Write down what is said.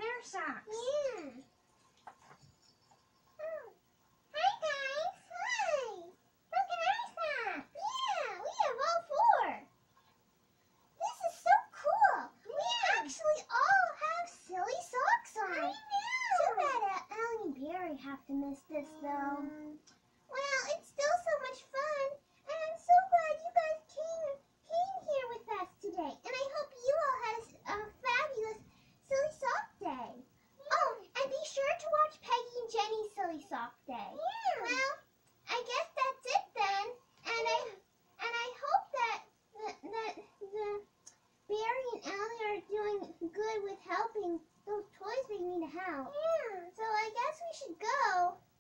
our socks. Yeah. Oh. Hi, guys. Hi. Look at our socks. Yeah, we have all four. This is so cool. We actually all have silly socks on. I know. Too bad Allie and Barry have to miss this, though. Well, it's still so much fun, and I'm so glad you guys came here with us today. And I hope you all had a fabulous Silly Sock Day. Oh, and be sure to watch Peggy and Jenny's Silly Sock Day. Yeah. Well, I guess that's it then. And I hope that the Barry and Allie are doing good with helping those toys they need help. Yeah. So I guess we should go.